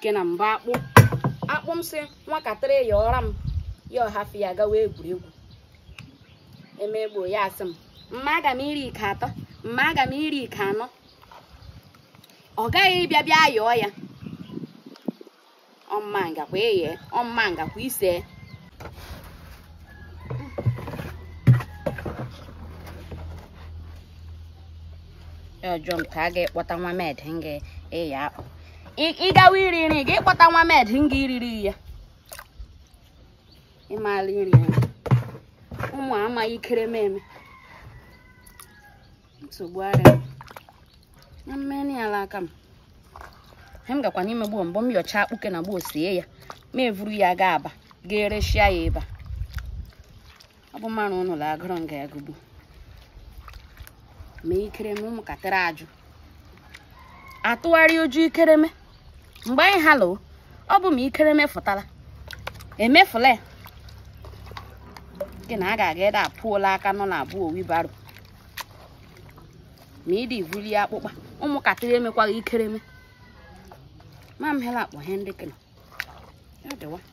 kena mba akpụ m sị nwakatịrị ya ọra m ya ọhafụ ya gawa egwuregwu emegbo ya asị m mma aga m iri ike atọ mma aga m iri ike anọ ọ gaghị bịa yọọ ya ọmma ngakwa eye ọmma ngakwa ise John ka ga-ekpọta nwa med nga ya akpụ ịgawa iri nri ga-ekpọta nwa med nga iriri ya ịmala iri nri ụmụ amaghị ikere meme nsogbu ara na mmeni ala aka m gakwa n'ime gboo mbọ m yọcha akpụke na gboo sie ya ma evuru ya ga aba ga-ereshia ya ebe ọ bụ mmanụ ụnụ la agụrụ nga ya gugbu ma ikereme ụmụkatịrị ajụ atụgharị oju ikereme mgbe anyị halụ ọ bụ ma ikereme fụtara emefula ya gị na a ga-aga ede apụola aka nọ na abụọ wibaro ma ịdị ivuli ya akpụkpa ụmụkatịrị emekwaghị ikereme ma m hela akpọ ihe ndị kena ya dịwa